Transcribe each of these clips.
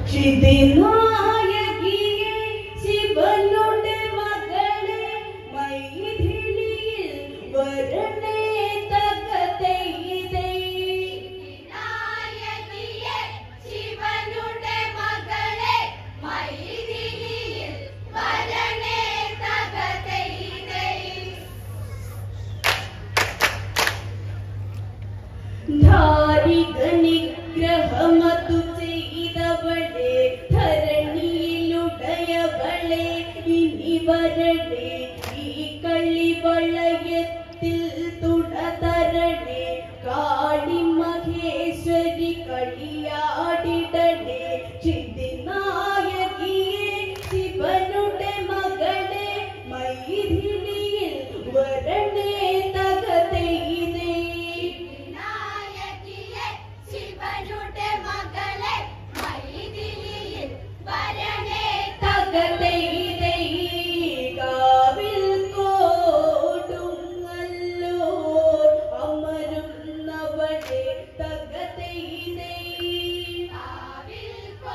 ചിതിനായകിയെ ശിവനുടെ മകളെ മൈഥിലിയിൽ വരണേ തകതൈതൈ. ചിതിനായകിയെ ശിവനുടെ മകളെ മൈഥിലിയിൽ വരണേ തകതൈതൈ. ധാരിക നിഗ്രഹമതു ചെയ്തവളെ ധരണിയിലുടയവളെ ഇനി വരണേ ഈ കളിവളയത്തിൽ തുടതരണേ. കാളി മഹേശ്വരി കളിയാടിടണേ. ചിതിനായകിയെ ശിവനുടെ മകളെ മൈഥിലിയിൽ വരണേ തകതൈതൈ. ചിതിനായകിയെ ശിവനുടെ മകളെ മൈഥിലിയിൽ വരണേ തകതൈതൈ. കാവിൽ കോടുങ്ങല്ലൂർ അമരുന്നവളെ തകതൈതൈ. കാവിൽ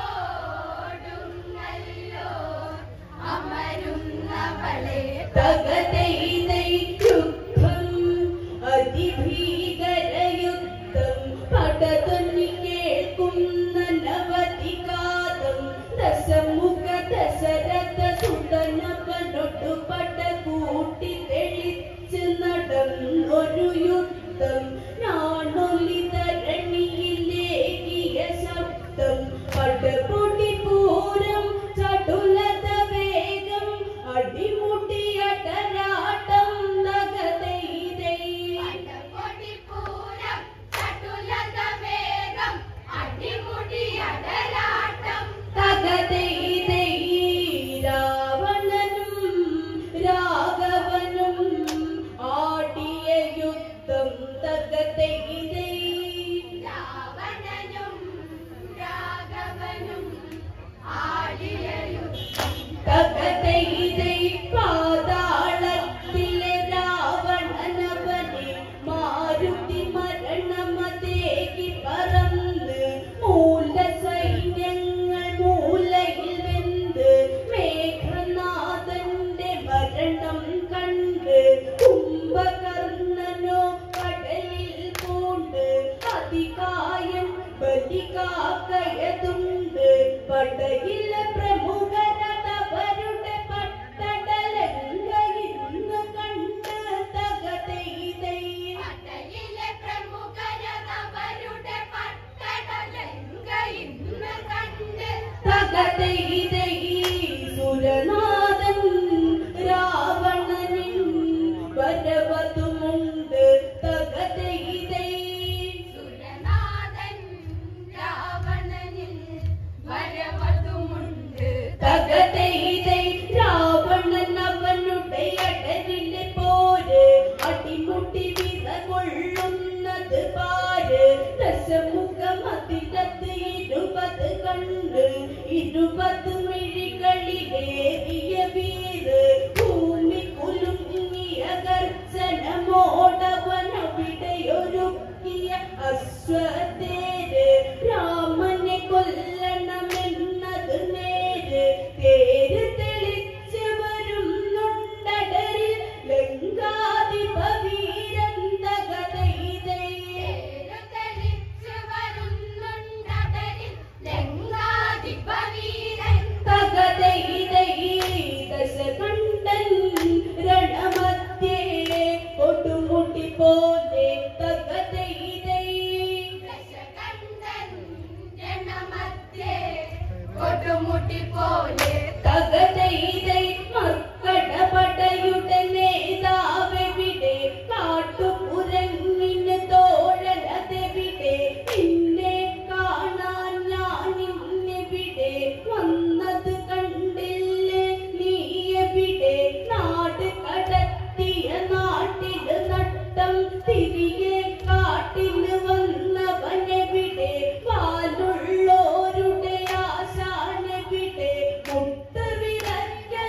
കോടുങ്ങല്ലൂർ അമരുന്നവളെ തകതൈതൈ. യുദ്ധം അതിഭീകരയുദ്ധം പടതൊന്നി കേൾക്കുന്ന നവതികാതം. ദശമുഖ ദശരഥ സുതനവനൊടു പട കൂട്ടി തെളിച്ച് നടന്നൊരു യുദ്ധം. ഞാണൊലി ധരണിയിലേകിയ ശബ്ദം. പടപൊടി പൂരം ചടുലത വേഗം അടിമുടിയടരാട്ടം തകതൈതൈ. പടപൊടിപ്പൂരം ചടുലത വേഗം അടിമുടിയടരാട്ടം തകതൈതൈ. രാവണനും രാഘവനും ആടിയ യുദ്ധം തകതൈതൈ. രാവണനും രാഘവനും ആടിയ യുദ്ധം തകതൈതൈ. പാതാളത്തിലെ രാവണനവനെ മാരുതി മരണമതേകി പറന്ന്. മൂലസൈന്യങ്ങൾ മൂലയിൽ വെന്ത് മേഘനാഥന്റെ മരണം കണ്ട്. കുംഭകർണനോ കടലിൽ പൂണ്ട് അതികായം ബലികാക്കയതുണ്ട്. പടയിലെ പ്രമുഖരതവരുടെ പട്ടടലങ്കയിന്ന് കണ്ട് തകതൈതൈ. പടയിലെ പ്രമുഖരതവരുടെ പട്ടടലങ്ക ഇന്ന് കണ്ട് തകതൈതൈ. സുരനാഥൻ രാവണനിൻ വരവതുമുണ്ട് തകതൈതൈ. സുരനാഥൻ രാവണനിൽ വരവതുമുണ്ട് തകതൈതൈ. രാവണൻ അവനുടെ അടരിലെ പോര് അടിമുട്ടി വിറകൊള്ളുന്നത് പാര്. ദശമുഖമതിലത്ത് 20 കണ്ട് 20 മിഴികളിലേറിയ വീര്. ഭൂമി കുലുങ്ങിയ ഗർജനമോടവനവിടെയൊരുക്കിയ അശ്വതേര്. രാമനെ കൊല്ലണമെന്നത് നേര്. തേര് തെളിച്ച് വരുന്നുണ്ടടരിൽ ലങ്കാധിപവീരൻ തകതൈതൈ. തെളിച്ച് വരുന്നുണ്ടടരിൽ ലങ്കാധിപവീരൻ തകതൈതൈ. ദശകണ്ഠൻ രണമധ്യേ കൊടുമുടി പോലെ തകതൈതൈ. ദശകണ്ഠൻ രണമധ്യേ കൊടുമുടി പോലെ തകതൈതൈ. മർക്കടപടയുടെ നേതാവെവിടെ? കാട്ടുകുരങ്ങിന് തോഴനതെവിടെ? നിന്നെ കാണാൻ ഞാൻ ഇന്നെവിടെ? വന്നത് കണ്ടില്ലേ നീ എവിടെ? നാട് കടത്തിയ നാട്ടില് നട്ടം തിരികെ കാട്ടില് വന്നവനെവിടെ? വാലുള്ളോരുടെ ആശാനെവിടെ? മുട്ടുവിറയ്ക്ക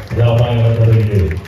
രാമായണ കഥയിലെ